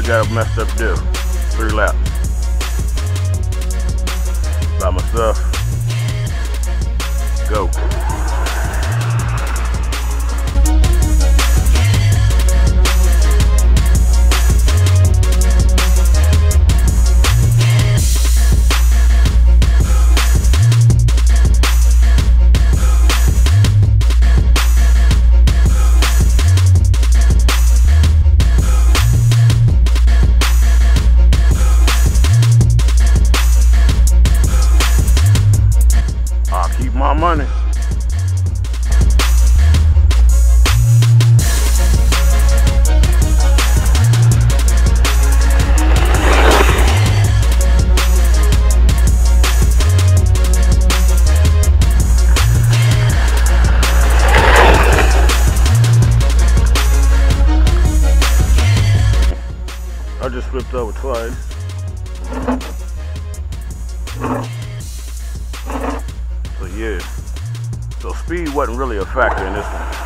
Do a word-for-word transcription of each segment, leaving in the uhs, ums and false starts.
got a messed up deal. Three laps. By myself. Go. My money. I just flipped over twice. So yeah, so speed wasn't really a factor in this one.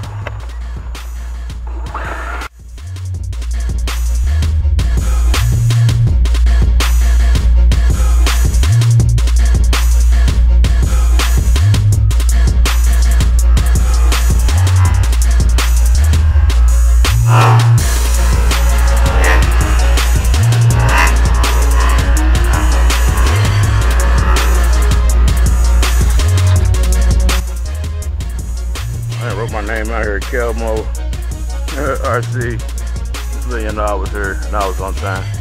I wrote my name out here, Kelmo R C. So you know I was here and I was on time.